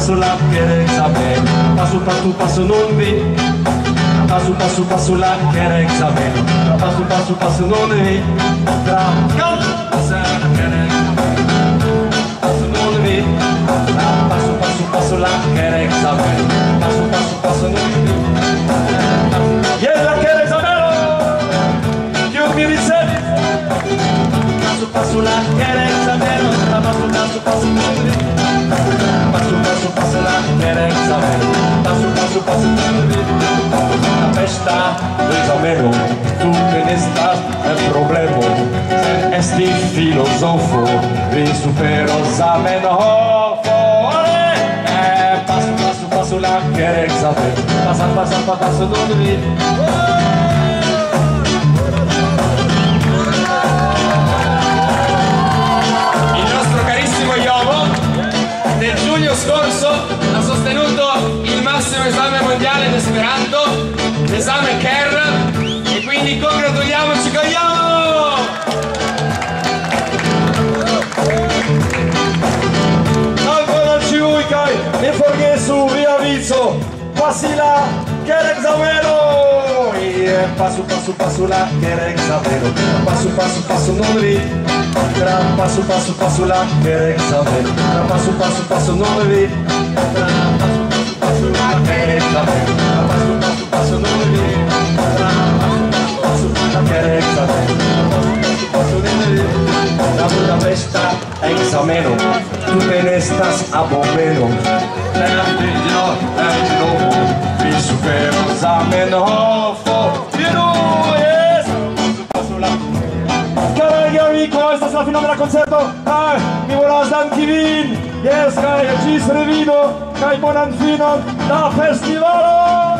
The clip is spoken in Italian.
passo la examen. Passo non vi. Passo la examen. Passo non vi. Tra passo non vi. Passo la examen. Passo non vi. Yeah, la examen. Io mi ricevi. Passo la examen. Passo non vi. Passo la examen. Passo non vi. La festa do exameno, tu estás el problema. Este filósofo vi supero exameno. Passo la examen. Passo non vi. Nel giugno scorso ha sostenuto il massimo esame mondiale d'Esperanto, l'esame KER, e quindi congratuliamoci con Jovo! Ancora ci vuoi che ne forgesu via viso, passi la exameno. E passo la exameno. Passo non vi. Passo la examen. Passo non vi. Passo la examen. Passo non vi. Passo la examen. Passo non vi. La Budapesta exameno. Tu te estás a bombero. Vi supero exameno. Questa è la finale del concerto, mi volas danki vin, yes, kaj ĝis revido, kaj bonan finon da festivalo!